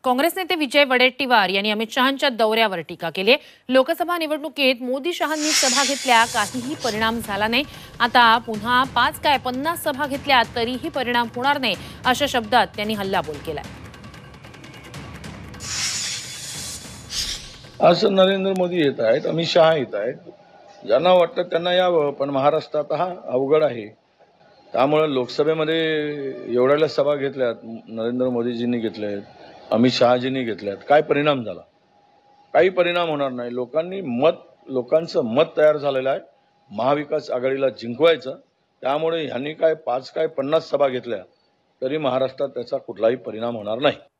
काँग्रेस नेते विजय वडेट्टीवार यांनी अमित शहांच्या दौऱ्यावर टीका केली आहे। लोकसभा निवडणुकीत मोदी शहांनी सभा घेतल्या, काहीही परिणाम झाला नाही। आता पुन्हा 5 काय 50 सभा घेतल्या तरीही परिणाम होणार नाही, अशा शब्दात त्यांनी हल्लाबोल केलाय। आज नरेंद्र मोदी येत आहेत, अमित शहा येत आहेत, ज्यांना वाटतं त्यांना यावं, पण महाराष्ट्रात हा अवघड आहे। त्यामुळे लोकसभेमध्ये एवढ्या सभा घेतल्यात, नरेंद्र मोदीजींनी घेतल्यात, अमित शहाजींनी घेतल्यात, काय परिणाम झाला? काही परिणाम होणार नाही। लोकांचं मत तयार झालेलं आहे, महाविकास आघाडीला जिंकवायचं। त्यामुळे ह्यांनी काय 5 काय 50 सभा घेतल्या तरी महाराष्ट्रात त्याचा कुठलाही परिणाम होणार नाही।